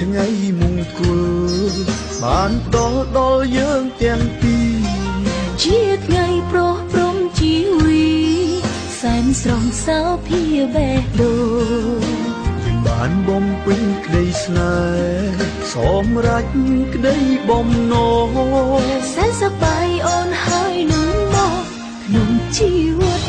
ថ្ងៃមង្គលបានដល់ដល់យើងទាំងពីរជាថ្ងៃប្រោះព្រំជីវីសែនស្រងសៅភាបេះដូងយើងបានបំពេញក្តីស្នេហ៍សម្រេចក្តីបំណងសែនសប្បាយអូនហើយនឹងមកក្នុងជីវិត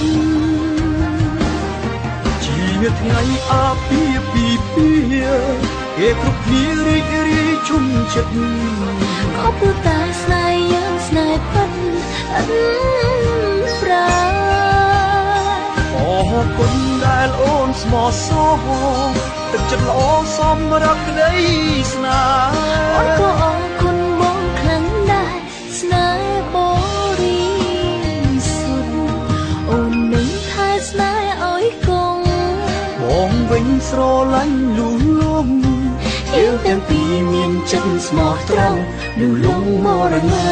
ជាថ្ងៃអាពាហ៍ពិពាហ៍គេគ្រប់គ្នារីករាយជុំចិត្តខប់ព្រោះតែស្នេហ៍យើងស្នេហ៍ពិតអត់ប្រាអរគុណដែលអូនស្មោះសរទឹកចិត្តល្អសម្រាប់ក្តីស្នេហ៍អូនក៏អរគុណបងខ្លាំងដែរស្នេហ៍បរិសុទ្ធអូននឹងថែស្នេហ៍ឲ្យកងបងវិញស្រឡាញ់លូលំយើងទាំងពីរមានចិត្តស្មោះត្រង់លូលំមរណា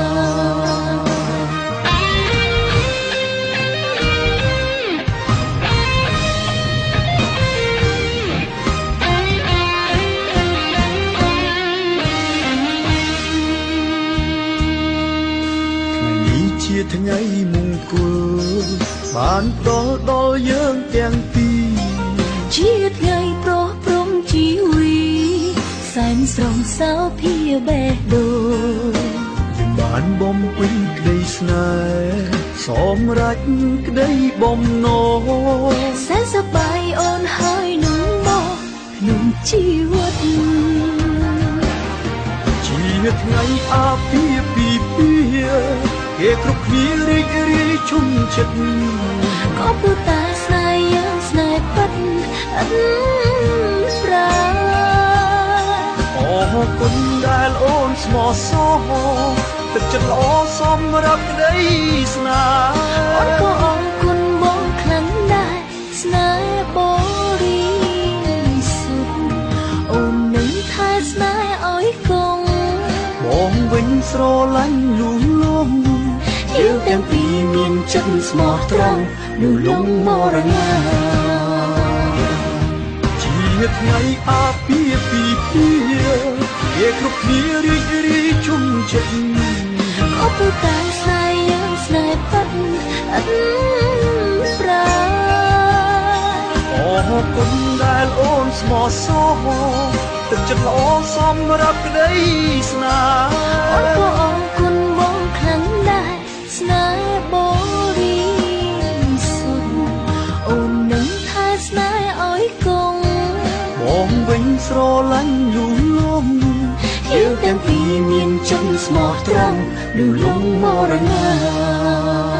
ជាថ្ងៃមង្គលបានដល់យើងទាំងពីរជាថ្ងៃប្រោះព្រំជីវីសែនស្រងសៅភាបេះដូងបានបំពេញក្តីស្នេហ៍សម្រេចក្តីបំណងសែនសប្បាយអូនហើយនឹងមកក្នុងជីវិតជាថ្ងៃអាពាហ៍ពិពាហ៍គេគ្រប់គ្នារីករាយជុំចិត្តក៏ព្រោះតែស្នេហ៍យើងស្នេហ៍ពិតអត់ប្រាអរគុណដែលអូនស្មោះសរទឹកចិត្តល្អសម្រាប់ក្តីស្នេហ៍អូនក៏អរគុណបងខ្លាំងដែរស្នេហ៍បរិសុទ្ធអូននឹងថែស្នេហ៍ឲ្យកងបងវិញស្រឡាញ់លូលំយើងទាំងពីរមានចិត្តស្មោះត្រង់លូលំមរណាជាថ្ងៃអាពាហ៍ពិពាហ៍គេគ្រប់គ្នារីករាយជុំចិត្តខប់ព្រោះតែស្នេហ៍យើងស្នេហ៍ពិតអត់ប្រាអរគុណដែលអូនស្មោះសរទឹកចិត្តល្អសម្រាប់ក្តីស្នេហ៍អូនក៏អរគុណបងខ្លាំងដែរស្នេហ៍បរិសុទ្ធអូននឹងថែស្នេហ៍ឲ្យកងបងវិញស្រឡាញ់លូលំយើងទាំងពីរមានចិត្តស្មោះត្រង់លូលំមរណា